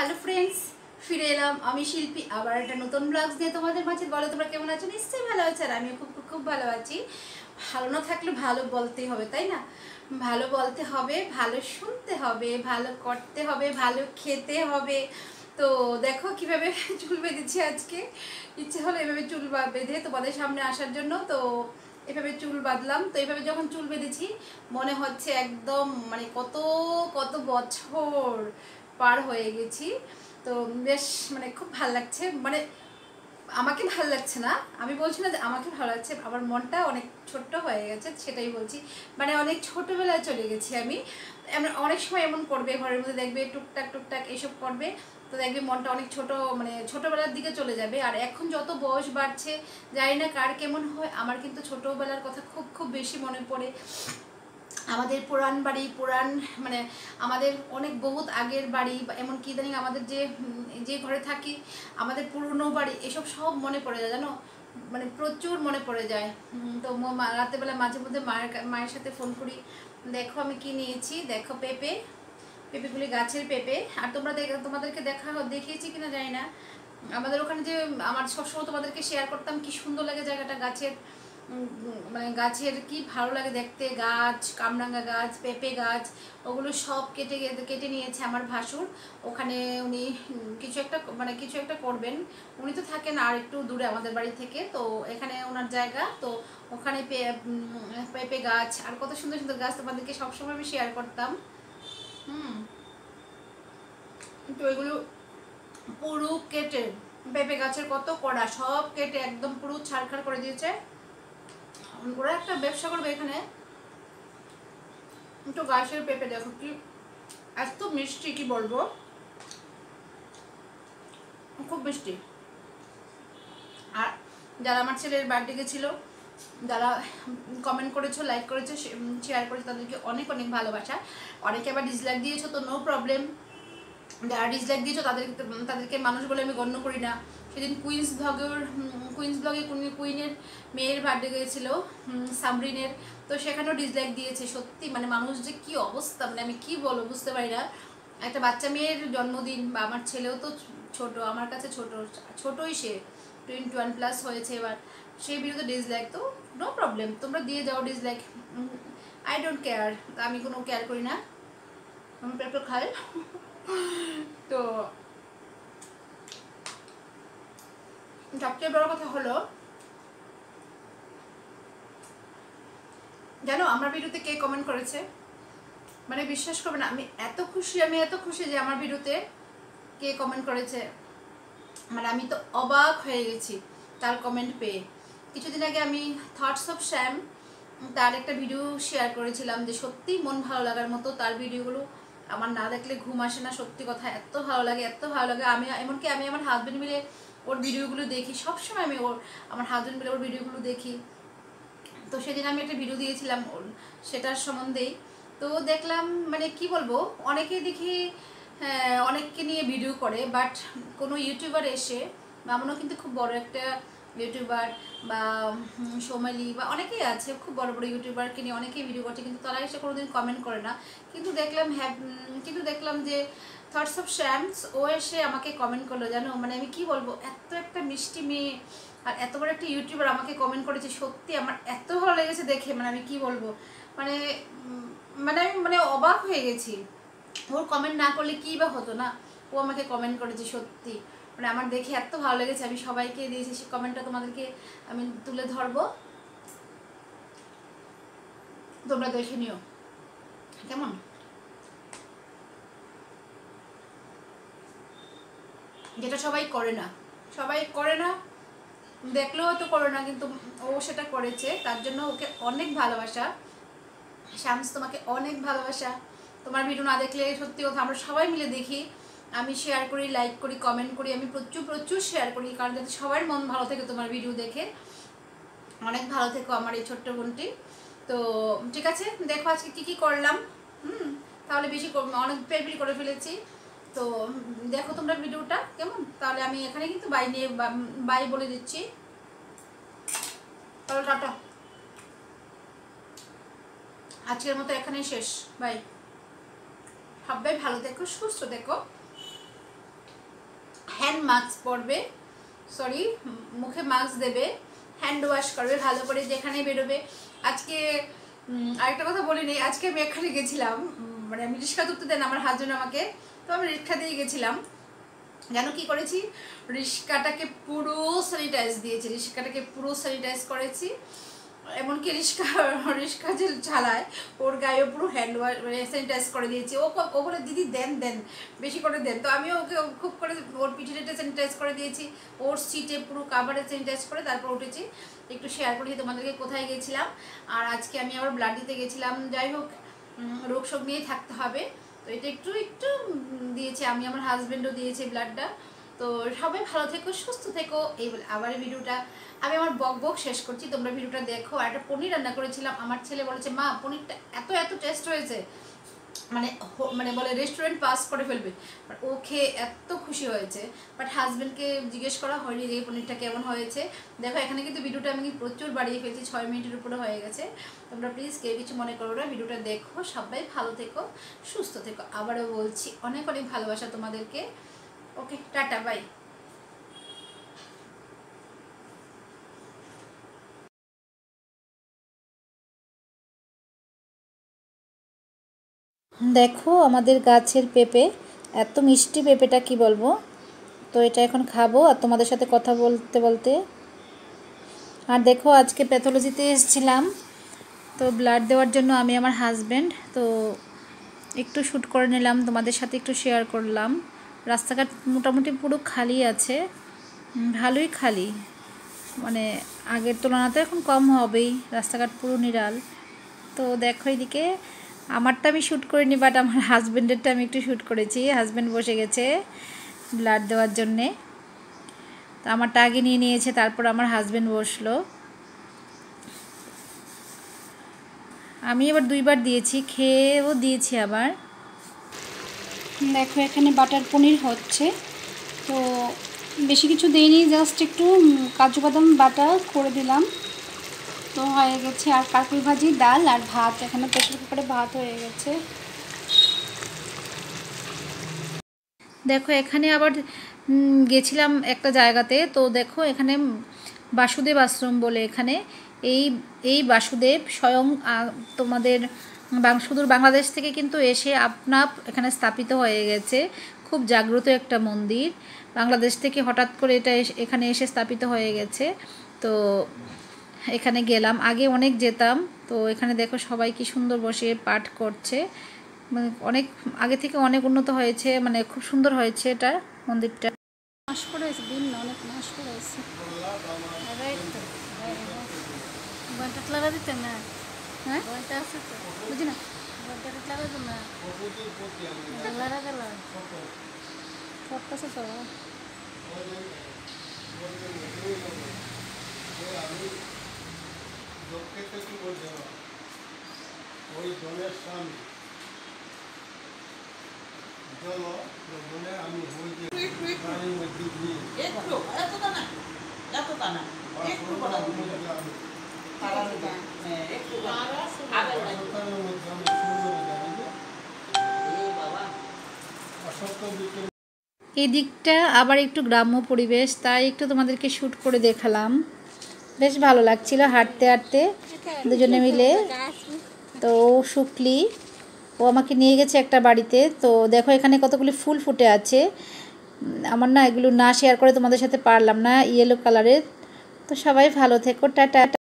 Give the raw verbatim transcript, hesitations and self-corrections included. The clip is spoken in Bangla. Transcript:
হ্যালো ফ্রেন্ডস, ফিরে এলাম আমি শিল্পী আবার একটা নতুন ব্লগস নিয়ে তোমাদের মাঝে। বলো তোমরা কেমন আছো? নিশ্চয়ই ভালো আছো, আর আমিও খুব খুব খুব ভালো আছি। ভালো না থাকলে ভালো বলতেই হবে, তাই না? ভালো বলতে হবে, ভালো শুনতে হবে, ভালো করতে হবে, ভালো খেতে হবে। তো দেখো কিভাবে চুল বেঁধেছি আজকে। ইচ্ছে হলো এভাবে চুল বেঁধে তোমাদের সামনে আসার জন্য। তো এভাবে চুল বাঁধলাম। তো এইভাবে যখন চুল বেঁধেছি মনে হচ্ছে একদম মানে কত কত বছর পার হয়ে গেছি। তো বেশ মানে খুব ভালো লাগছে। মানে আমাকে ভালো লাগছে না, আমি বলছি না যে আমাকে ভালো লাগছে, আমার মনটা অনেক ছোট্ট হয়ে গেছে, সেটাই বলছি। মানে অনেক ছোটবেলায় চলে গেছি আমি। অনেক সময় এমন করবে, ঘরের মধ্যে দেখবে টুকটাক টুকটাক এসব করবে, তো দেখবে মনটা অনেক ছোট, মানে ছোটবেলার দিকে চলে যাবে। আর এখন যত বয়স বাড়ছে জানি না কার কেমন হয়, আমার কিন্তু ছোটবেলার কথা খুব খুব বেশি মনে পড়ে। আমাদের পুরান বাড়ি, পুরান মানে আমাদের অনেক বহুত আগের বাড়ি, এমনকি ইদানিং আমাদের যে যে ঘরে থাকি আমাদের পুরনো বাড়ি, এসব সব মনে পড়ে যায় জানো, মানে প্রচুর মনে পড়ে যায়। তো রাতেরবেলা মাঝে মধ্যে মায়ের মায়ের সাথে ফোন করি, দেখো আমি কি নিয়েছি, দেখো পেঁপে, পেঁপেগুলি গাছের পেঁপে। আর তোমরা তোমাদেরকে দেখা দেখিয়েছি কিনা জানি না, আমাদের ওখানে যে আমার সবসময় তোমাদেরকে শেয়ার করতাম কি সুন্দর লাগে জায়গাটা, গাছের মানে গাছের কি ভালো লাগে দেখতে, গাছ, কামরাঙ্গা গাছ, পেঁপে গাছ, ওগুলো সব কেটে কেটে নিয়েছে আমার ভাসুর। ওখানে উনি কিছু একটা মানে কিছু একটা করবেন, উনি তো থাকেন আর একটু দূরে আমাদের বাড়ি থেকে, তো এখানে ওনার জায়গা, তো ওখানে পেঁপে গাছ আর কত সুন্দর সুন্দর গাছ তোমাদেরকে সবসময় আমি শেয়ার করতাম। হুম তো এগুলো পুরো কেটে, পেঁপে গাছের কত কড়া সব কেটে একদম পুরো ছাড়খাড় করে দিয়েছে। ওরা একটা ব্যবসা করবে এখানে। একটু গাছের পেঁপে দেখো কি এত মিষ্টি, কি বলবো, খুব মিষ্টি। আর যারা আমার ছেলের বার্থডে গেছিলো, যারা কমেন্ট করেছো, লাইক করেছো, শেয়ার করেছো, তাদেরকে অনেক অনেক ভালোবাসা। অনেকে আবার ডিসলাইক দিয়েছো, তো নো প্রবলেম। যারা ডিসলাইক দিয়েছো তাদেরকে তাদেরকে মানুষ বলে আমি গণ্য করি না। সেদিন কুইন্স ব্লগের কুইন্স ব্লগে কুইনের মেয়ের বার্থডে গিয়েছিল, সাবরিনের, তো সেখানেও ডিসলাইক দিয়েছে। সত্যি মানে মানুষ যে কি অবস্থা, মানে আমি কি বলবো বুঝতে পারি না। একটা বাচ্চা মেয়ের জন্মদিন, বা আমার ছেলেও তো ছোট, আমার কাছে ছোট ছোটই, সে টোয়েন্টি ওয়ান প্লাস হয়েছে এবার, সেই বিরুদ্ধে ডিসলাইক, তো নো প্রবলেম, তোমরা দিয়ে যাও ডিসলাইক, আই ডোন্ট কেয়ার, আমি কোনো কেয়ার করি না, আমি পেঁপে খাই। তো সবচেয়ে বড় কথা হলো জানো আমার ভিডিওতে কে কমেন্ট করেছে, মানে বিশ্বাস করবে না, আমি এত খুশি, আমি এত খুশি যে আমার ভিডিওতে কে কমেন্ট করেছে, মানে আমি তো অবাক হয়ে গেছি তার কমেন্ট পেয়ে। কিছুদিন আগে আমি থটস অফ শ্যাম তার একটা ভিডিও শেয়ার করেছিলাম, যে সত্যি মন ভালো লাগার মতো তার ভিডিওগুলো, আমার না দেখলে ঘুম আসে না, সত্যি কথা, এত ভালো লাগে, এত ভালো লাগে। আমি এমনকি আমি আমার হাজব্যান্ড মিলে ওর ভিডিওগুলো দেখি, সবসময় আমি ওর আমার হাজব্যান্ড মিলে ওর ভিডিওগুলো দেখি। তো সেদিন আমি একটা ভিডিও দিয়েছিলাম ওর সেটার সম্বন্ধেই। তো দেখলাম মানে কি বলবো, অনেকে দেখি হ্যাঁ অনেককে নিয়ে ভিডিও করে, বাট কোনো ইউটিউবার এসে, মামনও কিন্তু খুব বড় একটা ইউটিউবার, বা সোমালি, বা অনেকেই আছে খুব বড় বড় ইউটিউবারকে নিয়ে অনেকেই ভিডিও করছে, কিন্তু তারা এসে কোনোদিন কমেন্ট করে না। কিন্তু দেখলাম হ্যাঁ কিন্তু দেখলাম যে থটস অফ শ্যামস ও এসে আমাকে কমেন্ট করলো, জানো মানে আমি কি বলবো, এত একটা মিষ্টি মেয়ে আর এত বড় একটা ইউটিউবার আমাকে কমেন্ট করেছে, সত্যি আমার এত ভালো লেগেছে দেখে, মানে আমি কি বলবো, মানে মানে আমি মানে অবাক হয়ে গেছি। ওর কমেন্ট না করলে কী বা হতো না, ও আমাকে কমেন্ট করেছে, সত্যি মানে আমার দেখে এত ভালো লেগেছে। আমি সবাইকে দিয়েছি সেই কমেন্টটা, তোমাদেরকে আমি তুলে ধরবো, তোমরা দেখে নিও কেমন। যেটা সবাই করে না, সবাই করে না, দেখলেও তো করে না, কিন্তু ও সেটা করেছে, তার জন্য ওকে অনেক ভালোবাসা। শামস তোমাকে অনেক ভালোবাসা। তোমার ভিডিও না দেখলে সত্যি কথা, আমরা সবাই মিলে দেখি, আমি শেয়ার করি, লাইক করি, কমেন্ট করি, আমি প্রচুর প্রচুর শেয়ার করি, কারণ যাতে সবার মন ভালো থাকে তোমার ভিডিও দেখে। অনেক ভালো থেকো আমার এই ছোট্ট বোনটি। তো ঠিক আছে, দেখো আজকে কী কী করলাম। হুম তাহলে বেশি অনেক পেরপির করে ফেলেছি, তো দেখো তোমরা ভিডিওটা কেমন। তাহলে আমি এখানে কিন্তু বাই নিয়ে বাই বলে দিচ্ছি, তাহলে টাটা, আজকের মতো এখানেই শেষ, বাই। সবাই ভালো থেকো, সুস্থ থেকো। হ্যান্ড মাস্ক পরবে, সরি মুখে মাস্ক দেবে, হ্যান্ড ওয়াশ করবে ভালো করে যেখানে বেরোবে। আজকে আরেকটা কথা বলে নেই, আজকে আমি এখানে গেছিলাম, মানে আমি রিক্সা তুলতে দেন আমার হাজবেন্ড আমাকে, তো আমি রিক্সা দিয়ে গেছিলাম। জানো কি করেছি, রিক্সাটাকে পুরো স্যানিটাইজ দিয়েছি, রিক্সাটাকে পুরো স্যানিটাইজ করেছি। এমনকি রিক্সা রিক্সা যে চালায় ওর গায়ে পুরো হ্যান্ড ওয়াশ মানে স্যানিটাইজ করে দিয়েছি। ও ও বলে দিদি দেন দেন বেশি করে দেন, তো আমিও ওকে খুব করে ওর পিঠে স্যানিটাইজ করে দিয়েছি, ওর সিটে পুরো কাভারে স্যানিটাইজ করে তারপর উঠেছি। একটু শেয়ার করেছি তোমাদেরকে কোথায় গেছিলাম। আর আজকে আমি আবার ব্লাড দিতে গেছিলাম। যাই হোক, রোগ শোক নিয়েই থাকতে হবে, তো এটা একটু একটু দিয়েছি আমি, আমার হাজব্যান্ডও দিয়েছে ব্লাডটা। তো সবাই ভালো থেকো, সুস্থ থেকো। এই আবার ভিডিওটা আমি আমার বক বক শেষ করছি, তোমরা ভিডিওটা দেখো। আর একটা পনির রান্না করেছিলাম, আমার ছেলে বলেছে মা পনিরটা এত এত টেস্ট হয়েছে, মানে মানে বলে রেস্টুরেন্ট পাস করে ফেলবে। বাট ও খেয়ে এত খুশি হয়েছে। বাট হাজব্যান্ডকে জিজ্ঞেস করা হয়নি যে এই পনিরটা কেমন হয়েছে। দেখো এখানে কিন্তু ভিডিওটা আমি প্রচুর বাড়িয়ে ফেলছি, ছয় মিনিটের উপরে হয়ে গেছে। তোমরা প্লিজ কেউ কিছু মনে করো না, ভিডিওটা দেখো, সবাই ভালো থেকো, সুস্থ থেকো। আবারও বলছি অনেক অনেক ভালোবাসা তোমাদেরকে। Okay, tata, bye. দেখো আমাদের গাছের পেঁপে, এত মিষ্টি পেঁপেটা কি বলবো। তো এটা এখন খাবো আর তোমাদের সাথে কথা বলতে বলতে। আর দেখো আজকে প্যাথোলজিতে এসেছিলাম, তো ব্লাড দেওয়ার জন্য আমি আমার হাজব্যান্ড, তো একটু শ্যুট করে নিলাম, তোমাদের সাথে একটু শেয়ার করলাম। রাস্তাঘাট মোটামুটি পুরো খালি আছে, ভালোই খালি, মানে আগের তুলনাতে এখন কম হবেই, রাস্তাঘাট পুরো নিরাল। তো দেখো এদিকে আমারটা আমি শ্যুট করিনি, বাট আমার হাজব্যান্ডেরটা আমি একটু শ্যুট করেছি। হাজব্যান্ড বসে গেছে ব্লাড দেওয়ার জন্যে, তো আমারটা আগে নিয়ে নিয়েছে, তারপর আমার হাজব্যান্ড বসলো। আমি এবার দুইবার দিয়েছি, খেয়েও দিয়েছি আবার। দেখো এখানে বাটার পনির হচ্ছে, তো বেশি কিছু দেইনি, জাস্ট একটু কাজু বাদাম বাটা করে দিলাম, তো হয়ে গেছে। আর কাকুই ভাজি, ডাল আর ভাত, এখানে প্রেসার কুকারে ভাত হয়ে গেছে। দেখো এখানে আবার গেছিলাম একটা জায়গাতে, তো দেখো এখানে বাসুদেব আশ্রম বলে, এখানে এই এই বাসুদেব স্বয়ং তোমাদের সুদূর বাংলাদেশ থেকে কিন্তু এসে আপনা এখানে স্থাপিত হয়ে গেছে। খুব জাগ্রত একটা মন্দির, বাংলাদেশ থেকে হঠাৎ করে এটা এখানে এসে স্থাপিত হয়ে গেছে। তো এখানে গেলাম, আগে অনেক যেতাম। তো এখানে দেখো সবাই কি সুন্দর বসে পাঠ করছে, মানে অনেক আগে থেকে অনেক উন্নত হয়েছে, মানে খুব সুন্দর হয়েছে এটা মন্দিরটা। মাস পড়েছে দিন না, অনেক মাস পড়েছে। ঘন্টা লাগা দিতে না, হ্যাঁ ঘন্টা আছে তো বুঝি না, ঘন্টা লাগা তো না লাগা গেল ফটকাছে তো। ওই জলের সামনে জল জলে আমি পানির মধ্যে দিয়ে একটু এত দানা এত দানা একটু বড় একটু আগে সরকারের মধ্যে আমি সুন্দর জানি এই বাবা অসত্য দিকে। এই দিকটা আবার একটু গ্রাম্য পরিবেশ, তাই একটু তোমাদেরকে শ্যুট করে দেখালাম। বেশ ভালো লাগছিল হাঁটতে হাঁটতে দুজনে মিলে। তো শুকলি ও আমাকে নিয়ে গেছে একটা বাড়িতে, তো দেখো এখানে কতগুলি ফুল ফুটে আছে, আমার না এগুলো না শেয়ার করে তোমাদের সাথে পারলাম না, ইয়েলো কালারের। তো সবাই ভালো থেকো, টাটা।